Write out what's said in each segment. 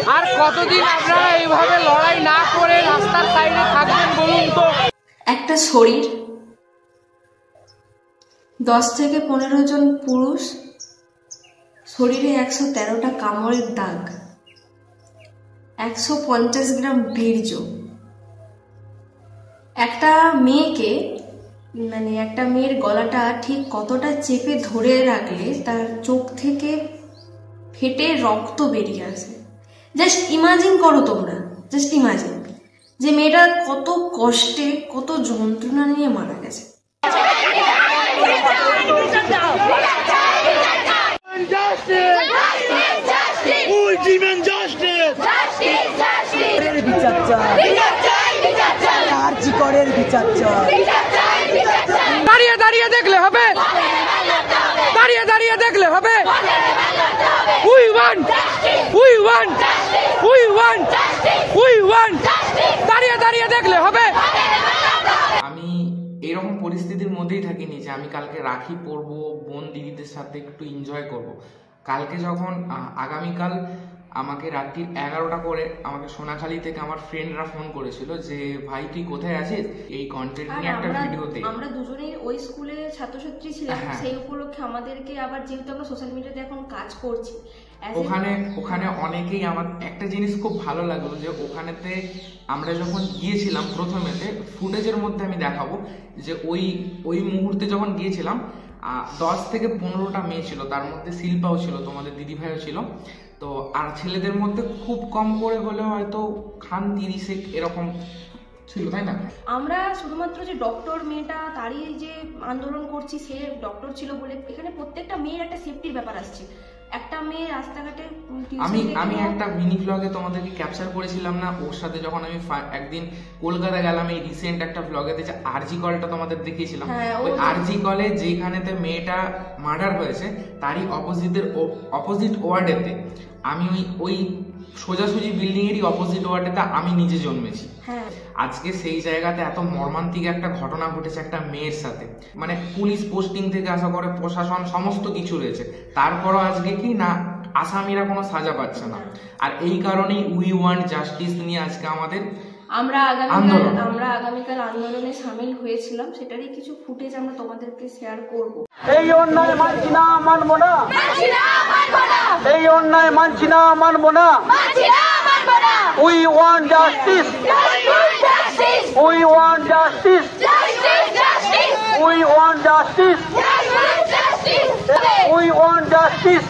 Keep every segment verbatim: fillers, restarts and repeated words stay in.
আর কতদিন আপনারা এইভাবে লড়াই না করে রাস্তার সাইডে থাকবেন বলুন তো? একটা শরীর, দশ থেকে পনেরো জন পুরুষ, শরীরে একশো তেরোটা কামড়ের দাগ, একশো পঞ্চাশ গ্রাম বীর্য। একটা মেয়েকে মানে একটা মেয়ের গলাটা ঠিক কতটা চেপে ধরে রাখলে তার চোখ থেকে ফেটে রক্ত বেরিয়ে আসে। জাস্ট ইমাজিন করো তোমরা, জাস্ট ইমাজিন যে মেয়েটা কত কষ্টে কত যন্ত্রণা নিয়ে মারা গেছে। দাঁড়িয়ে দাঁড়িয়ে দেখলে হবে, দাঁড়িয়ে দাঁড়িয়ে দেখলে হবে। We want, we want, we want, we want. দাঁড়িয়ে দাঁড়িয়ে দেখলে হবে। আমি এরকম পরিস্থিতির মধ্যেই থাকিনি যে আমি কালকে রাখি পরবো, বোন দিদিদের সাথে একটু এনজয় করব। কালকে যখন আগামীকাল আমাকে রাত্রির এগারোটা করে আমাকে সোনাখালী থেকে আমার ফ্রেন্ডরা ফোন করেছিল যে ভাই তুই কোথায় আছিস, এই কন্টেন্ট নিয়ে একটা ভিডিও দে। আমরা দুজনেই ওই স্কুলে ছাত্রছাত্রী ছিলাম, সেই উপলক্ষে আমাদেরকে আবার যেহেতু আমরা সোশ্যাল মিডিয়াতে এখন কাজ করছি, ওখানে ওখানে অনেকেই আমার একটা জিনিস খুব ভালো লাগলো যে ওখানেতে আমরা যখন গিয়েছিলাম প্রথমেতে ফুটেজের মধ্যে আমি দেখাবো যে ওই ওই মুহূর্তে যখন গিয়েছিলাম দশ থেকে পনেরোটা মেয়ে ছিল, তার মধ্যে শিল্পাও ছিল, তোমাদের দিদিভাইও ছিল। তো আর ছেলেদের মধ্যে খুব কম করে হলেও হয়তো খান তিরিশে এরকম ছিল, তাই না? আমরা শুধুমাত্র যে ডক্টর মেয়েটা তারই যে আন্দোলন করছি সে ডক্টর ছিল বলে এখানে প্রত্যেকটা মেয়ের একটা সেফটির ব্যাপার আসছে। একটা মেয়ে রাস্তাঘাটে আমি আমি একটা মিনি ব্লগে তোমাদেরকে ক্যাপচার করেছিলাম না, ওর সাথে যখন আমি একদিন কলকাতা গেলাম, এই রিসেন্ট একটা ব্লগেতে যে আরজি কলটা তোমাদের দেখিয়েছিলাম, ওই আরজি কলে যেখানেতে মেয়েটা মার্ডার হয়েছে তারই অপোজিটের অপোজিট ওয়ার্ডেতে আমি ওই ওই সোজাসুজি বিল্ডিং এরই অপোজিট ওয়ার্ডেতে আমি নিজে জন্মেছি। আজকে সেই জায়গাতে এত মর্মান্তিক একটা ঘটনা ঘটেছে একটা মেয়ের সাথে, মানে পুলিশ পোস্টিং থেকে আসা করে প্রশাসন সমস্ত কিছু রয়েছে, তারপরও আজকে কি না আসামিরা কোনো সাজা পাচ্ছে না। আর এই কারণেই উই ওয়ান্ট জাস্টিস নিয়ে আজকে আমাদের আমরা আগামীকাল আমরা আগামীকাল আন্দোলনে সামিল হয়েছিলাম, সেটারই কিছু ফুটেজ আমরা তোমাদেরকে শেয়ার করব। এই অন্যায় মানছি না, মানবো না, এই অন্যায় মানছি না, মানবো না। We want justice, we want justice, we want justice, we want justice.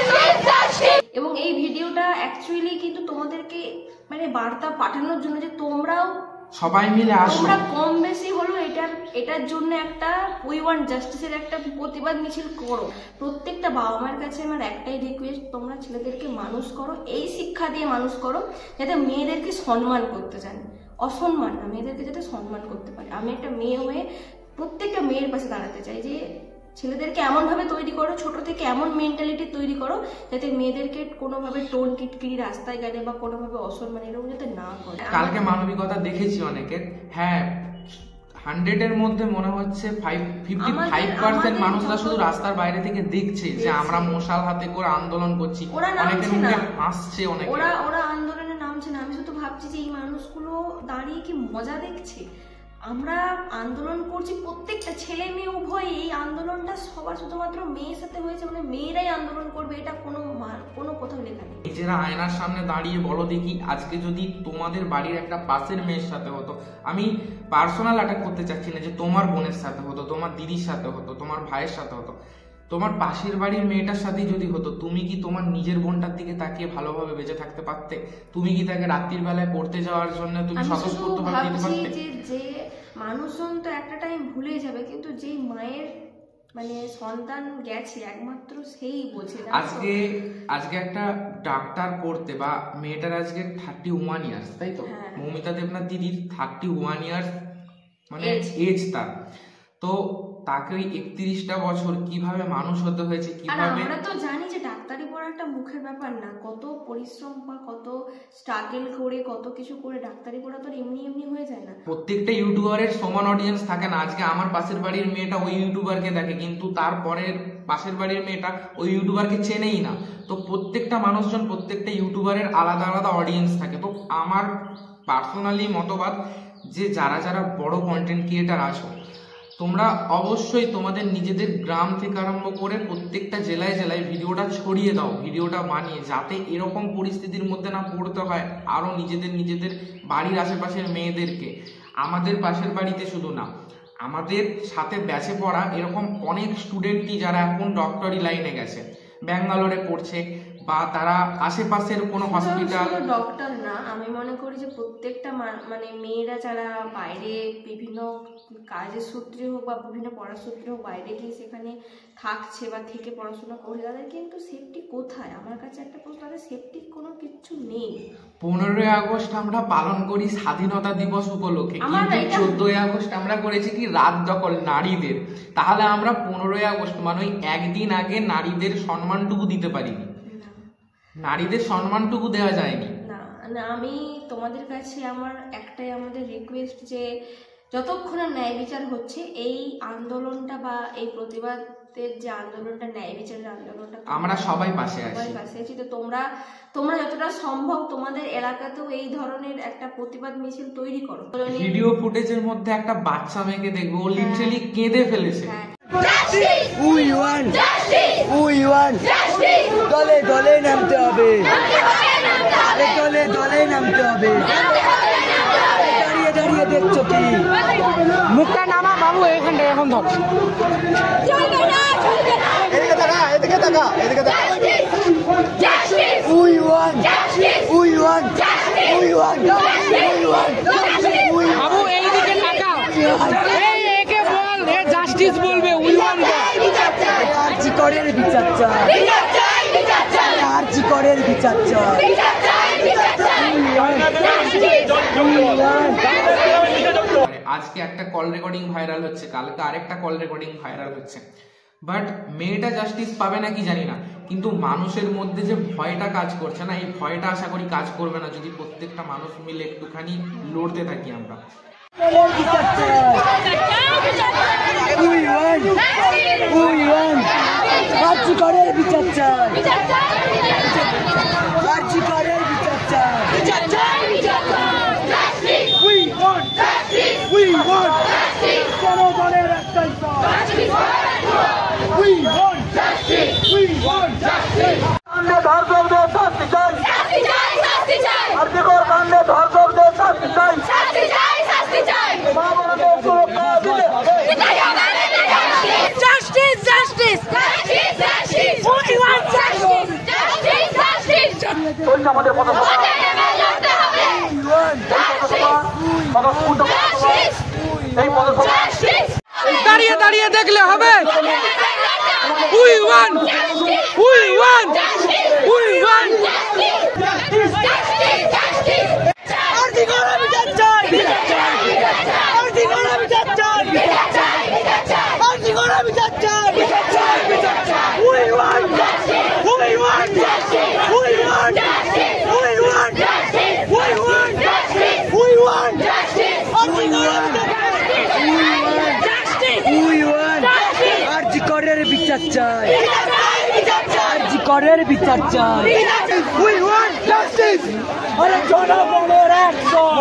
এবং এই ভিডিওটা অ্যাকচুয়ালি কিন্তু তোমাদেরকে মানে বার্তা পাঠানোর জন্য যে তোমরাও সবাই মিলে আসো, তোমরা কম বেশি হলো এটার এটার জন্য একটা উই ওয়ান্ট জাস্টিসের একটা প্রতিবাদ মিছিল করো। প্রত্যেকটা বাবা মার কাছে আমার একটাই রিকোয়েস্ট, তোমরা ছেলেদেরকে মানুষ করো, এই শিক্ষা দিয়ে মানুষ করো যাতে মেয়েদেরকে সম্মান করতে জানে, অসম্মান না, মেয়েদেরকে যাতে সম্মান করতে পারে। আমি একটা মেয়ে হয়ে প্রত্যেকটা মেয়ের পাশে দাঁড়াতে চাই যে ছেলেদেরকে এমনভাবে তৈরি করো, ছোট থেকে এমন মেন্টালিটি তৈরি করো যাতে মেয়েদেরকে কোনোভাবে টোন টিটকিরি রাস্তায় গেলে বা কোনোভাবে অসম্মান এরকম যাতে না করে। কালকে মানবিকতা দেখেছি অনেকে, হ্যাঁ হান্ড্রেডের মধ্যে মনে হচ্ছে ফাইভ ফিফটি ফাইভ পার্সেন্ট মানুষরা শুধু রাস্তার বাইরে থেকে দেখছে যে আমরা মশাল হাতে করে আন্দোলন করছি, অনেকের মুখে হাসছে, অনেকে ওরা ওরা আন্দোলনে নামছে না। আমি শুধু ভাবছি যে এই মানুষগুলো দাঁড়িয়ে কি মজা দেখছে। আমরা আন্দোলন করছি, প্রত্যেকটা ছেলে মেয়ে উভয়, এই আন্দোলনটা সবার শুধুমাত্র মেয়ের সাথে হয়েছে মানে মেয়েরাই আন্দোলন করবে এটা কোনো কোনো কোথাও লেখা নেই। নিজেরা আয়নার সামনে দাঁড়িয়ে বলো দেখি আজকে যদি তোমাদের বাড়ির একটা পাশের মেয়ের সাথে হতো, আমি পার্সোনাল অ্যাটাক করতে চাচ্ছি না, যে তোমার বোনের সাথে হতো, তোমার দিদির সাথে হতো, তোমার ভাইয়ের সাথে হতো, তোমার পাশের বাড়ির মেয়েটার সাথেই যদি হতো, তুমি কি তোমার নিজের বোনটার দিকে তাকিয়ে ভালোভাবে বেঁচে থাকতে পারতে? তুমি কি তাকে রাত্রির বেলায় পড়তে যাওয়ার জন্য তুমি স্বতঃস্ফূর্ত ভাবে দিতে পারতে? যে মানুষজন তো একটা টাইম ভুলে যাবে, কিন্তু যেই মায়ের মানে সন্তান গেছে একমাত্র সেই বোঝে। আজকে আজকে একটা ডাক্তার পড়তে বা মেয়েটার আজকে থার্টি ওয়ান ইয়ার্স, তাই তো? মৌমিতা দেবনাথ দিদির থার্টি ওয়ান ইয়ার্স মানে এজ তার, তো তাকে ওই একত্রিশটা বছর কিভাবে মানুষ হতে হয়েছে, কিভাবে। আমরা তো জানি যে ডাক্তারি পড়া একটা মুখের ব্যাপার না, কত পরিশ্রম বা কত স্ট্রাগল করে কত কিছু করে ডাক্তারি পড়া তো এমনি এমনি হয়ে যায় না। প্রত্যেকটা ইউটিউবারের সমান অডিয়েন্স থাকে না। আজকে আমার পাশের বাড়ির মেয়েটা ওই ইউটিউবারকে দেখে, কিন্তু তারপরে পাশের বাড়ির মেয়েটা ওই ইউটিউবারকে চেনেই না। তো প্রত্যেকটা মানুষজন প্রত্যেকটা ইউটিউবারের আলাদা আলাদা অডিয়েন্স থাকে। তো আমার পার্সোনালি মতবাদ যে যারা যারা বড় কন্টেন্ট ক্রিয়েটার আছো তোমরা অবশ্যই তোমাদের নিজেদের গ্রাম থেকে আরম্ভ করে প্রত্যেকটা জেলায় জেলায় ভিডিওটা ছড়িয়ে দাও, ভিডিওটা বানিয়ে, যাতে এরকম পরিস্থিতির মধ্যে না পড়তে হয় আরও নিজেদের নিজেদের বাড়ির আশেপাশের মেয়েদেরকে। আমাদের পাশের বাড়িতে শুধু না, আমাদের সাথে ব্যাচে পড়া এরকম অনেক স্টুডেন্টই যারা এখন ডক্টরি লাইনে গেছে, ব্যাঙ্গালোরে পড়ছে বা তারা আশেপাশের কোনো হসপিটাল। ডক্টর না, আমি মনে করি যে প্রত্যেকটা মানে মেয়েরা যারা বাইরে বিভিন্ন কাজের সূত্রে হোক বা বিভিন্ন পড়ার সূত্রে হোক বাইরে গিয়ে সেখানে থাকছে বা থেকে পড়াশোনা করে, তাদের কিন্তু সেফটি কোথায়? আমার কাছে একটা প্রশ্ন, তাদের সেফটি কোনো কিছু নেই। পনেরোই আগস্ট আমরা পালন করি স্বাধীনতা দিবস উপলক্ষে, কিন্তু চোদ্দই আগস্ট আমরা করেছি কি রাত দখল নারীদের। তাহলে আমরা পনেরোই আগস্ট মানে ওই একদিন আগে নারীদের সম্মানটুকু দিতে পারিনি, নারীদের সম্মানটুকু দেওয়া যায়নি। না না, আমি তোমাদের কাছে আমার একটাই আমাদের রিকোয়েস্ট যে যতক্ষণ ন্যায় বিচার হচ্ছে এই আন্দোলনটা বা এই প্রতিবাদের যে আন্দোলনটা, ন্যায় বিচারের আন্দোলনটা, আমরা সবাই পাশে আছি, সবাই পাশে আছি। তো তোমরা তোমরা যতটা সম্ভব তোমাদের এলাকাতেও এই ধরনের একটা প্রতিবাদ মিছিল তৈরি করো। ভিডিও ফুটেজের মধ্যে একটা বাচ্চা মেয়েকে দেখবো, ও লিটারালি কেঁদে ফেলেছে। উই ওয়ান উই ওয়ান দলে দলে নামতে হবে, দলে দলে নামতে হবে। দাঁড়িয়ে দাঁড়িয়ে দেখছো কি? মুখটা নামা বাবু, এখানটা এখন ধর। এদিকে তাকা, এদিকে তাকা, এদিকে তাকা। We want we want we want we want বাবু এইদিকে তাকা, এই একে বল, এ জাস্টিস বলবে, উই ওয়ান আরজি করের বিচার চাই, আরজি করের বিচার চাই। আজকে একটা কল রেকর্ডিং ভাইরাল হচ্ছে, কালকে আরেকটা কল রেকর্ডিং ভাইরাল হচ্ছে, বাট মেয়েটা জাস্টিস পাবে নাকি জানি না, কিন্তু মানুষের মধ্যে যে ভয়টা কাজ করছে না, এই ভয়টা আশা করি কাজ করবে না যদি প্রত্যেকটা মানুষ মিলে একটুখানি লড়তে থাকি আমরা। আরজি করের বিচার চাই, আরজি করের বিচার চাই। We want justice. We want justice. জনগণের একটাই দাবি। We want justice. We want justice. কাণ্ডে ধর্ষকদের শাস্তি চাই, শাস্তি চাই, শাস্তি চাই। আরজিকর কাণ্ডে ধর্ষকদের শাস্তি চাই, শাস্তি চাই, শাস্তি চাই। মা বোনদের সুরক্ষা দিতে হবে, দিতেই হবে, দিতেই হবে। Justice, justice, justice, justice. We want justice. Justice, justice. ওই আমাদের পদক্ষেপ। লড়তে হবে। দাঁড়িয়ে দাঁড়িয়ে দেখলে হবে। We want we want we want RG করের বিচার চাই, আরজি করের বিচার চাই, আরজি করের বিচার চাই। We want we want we want we want we want we want RG করের বিচার চাই, আরজি করের বিচার চাই। We want justice. আরে জনগণের অ্যাকশন,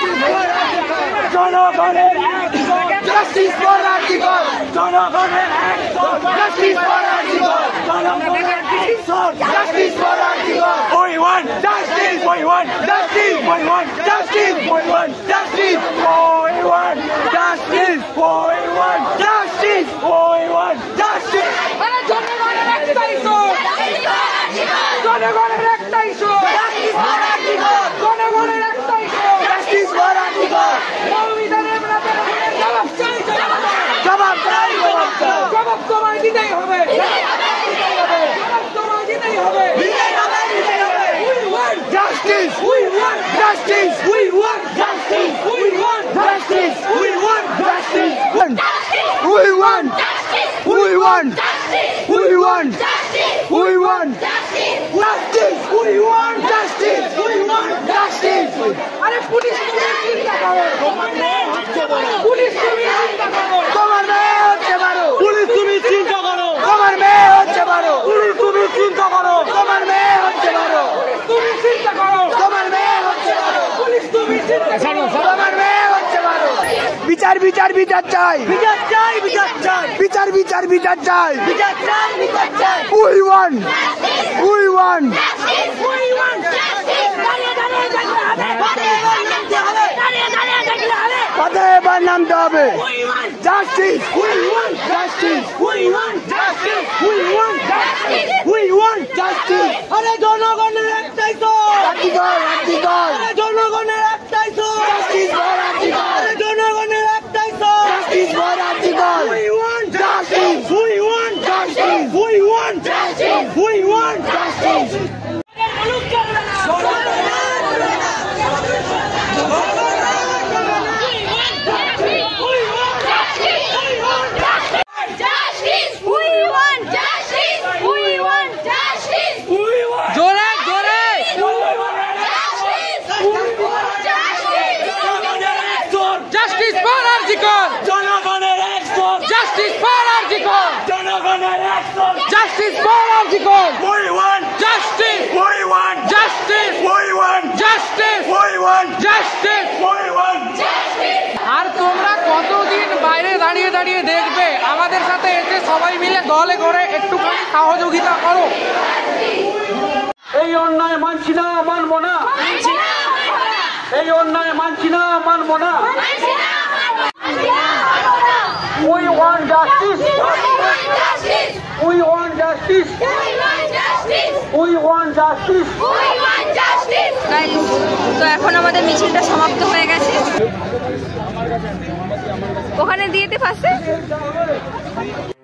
জনগণের অ্যাকশন, জাস্টিস ফর আরজিকর, জনগণের অ্যাকশন, জাস্টিস ফর আরজিকর, জনগণের action, justice for RG Kar. We want justice, we want justice, we want justice, we want justice, we want justice, we want justice, we want justice. আরে জনগণের একটাই সুর, জনগণের একটাই সুর, জাস্টিস ফর আরজিকর, জনগণের একটাই সুর, জাস্টিস ফর আরজিকর। সংবিধানের জবাব চাই, জবাব চাই, জবাব চাই। জবাব তোমায় দিতেই হবে, জবাব তোমায় দিতেই হবে। We want justice. We want justice. We want justice. We want justice. We want justice. We want justice. We want justice. We want justice. We want justice. We want justice. We want justice. আরে police তুমি চিন্তা করো, police তুমি চিন্তা করো, তোমার মেয়ে হচ্ছে মারো। পুলিশ তুমি চিন্তা করো, তোমার মেয়ে বিচার বিচার বিচার চাই বিচার চাই বিচার চাই বিচার বিচার বিচার চাই বিচার চাই বিচার চাই we want we want we want পথে এবার নামতে হবে justice we want justice we want justice we want justice we want justice আরে জনগণের একটাই তো আর্টিকেল আর্টিকেল আরে জনগণের একটাই তো জাস্টিস ফর আর্টিকেল আরে জনগণের একটাই তো justice for article we want justice we want justice we want justice we want justice জোরে জোরে জাস্টিস ফর আরজিকর জনগণের একজন জাস্টিস ফর আরজিকর জনগণের একজন justice for RG Kar we want justice we want justice we want justice we want justice we want আর তোমরা কতদিন বাইরে দাঁড়িয়ে দাঁড়িয়ে দেখবে? আমাদের সাথে এসে সবাই মিলে দলে করে একটুখানি সহযোগিতা করো। এই অন্যায় মানছি না মানবো না এই অন্যায় মানছি না মানবো না we want justice we want justice we want justice তো এখন আমাদের মিছিলটা সমাপ্ত হয়ে গেছে। ওখানে দিয়েতে পাশে